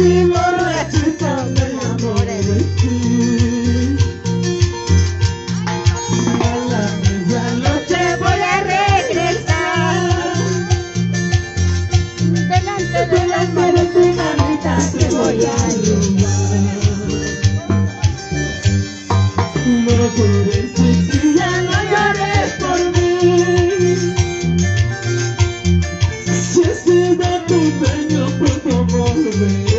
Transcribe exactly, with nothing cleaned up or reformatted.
fui borrachita, me enamoré de ti. A la medianoche voy a regresar. Delante de las Delante de tu mamita te voy a llevar. No llores, chiquilla, no llores por mí. Si he sido tu dueño, pronto volveré.